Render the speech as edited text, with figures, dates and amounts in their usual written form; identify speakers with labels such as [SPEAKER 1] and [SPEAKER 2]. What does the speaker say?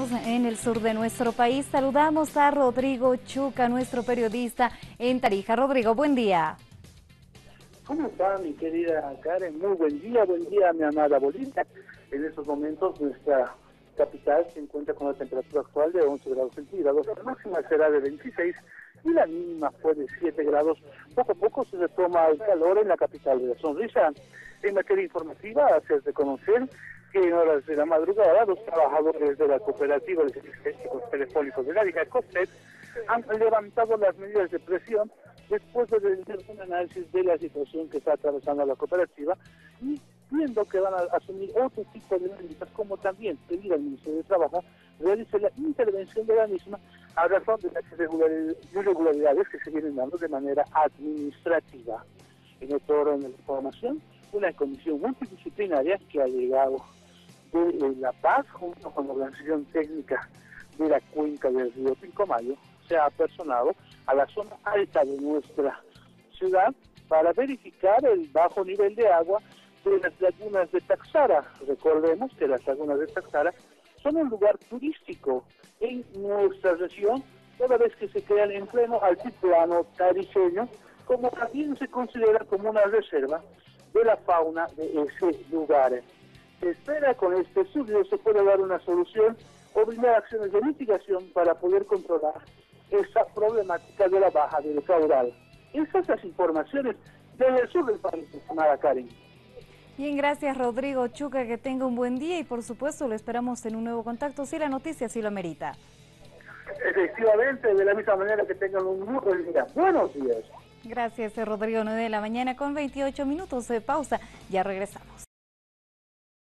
[SPEAKER 1] momentos en el sur de nuestro país. Saludamos a Rodrigo Chuca, nuestro periodista en Tarija. Rodrigo, buen día.
[SPEAKER 2] ¿Cómo está, mi querida Karen? Muy buen día, mi amada Bolivia. En estos momentos nuestra capital se encuentra con la temperatura actual de 11 grados centígrados. La máxima será de 26 y la mínima fue de 7 grados. Poco a poco se retoma el calor en la capital de la sonrisa. En materia informativa, haces de conocer que en horas de la madrugada los trabajadores de la cooperativa de servicios técnicos telefónicos de la COSTEP han levantado las medidas de presión después de realizar un análisis de la situación que está atravesando la cooperativa y viendo que van a asumir otro tipo de medidas, como también pedir al Ministerio de Trabajo realice la intervención de la misma a razón de las irregularidades que se vienen dando de manera administrativa. En otro orden de la información, una comisión multidisciplinaria que ha llegado de La Paz junto con la organización técnica de la cuenca del río Pilcomayo se ha apersonado a la zona alta de nuestra ciudad para verificar el bajo nivel de agua de las lagunas de Taxara. Recordemos que las lagunas de Taxara son un lugar turístico en nuestra región, toda vez que se crean en pleno altiplano tarijeño, como también se considera como una reserva de la fauna de ese lugar. Se espera con este estudio se pueda dar una solución o brindar acciones de mitigación para poder controlar esa problemática de la baja del caudal. Esas son las informaciones del sur del país, estimada Karen.
[SPEAKER 1] Bien, gracias Rodrigo Chuca, que tenga un buen día y por supuesto lo esperamos en un nuevo contacto si la noticia así lo amerita.
[SPEAKER 2] Efectivamente, de la misma manera que tengan un muy buen día. Buenos días.
[SPEAKER 1] Gracias Rodrigo, 9 de la mañana con 28 minutos de pausa, ya regresamos.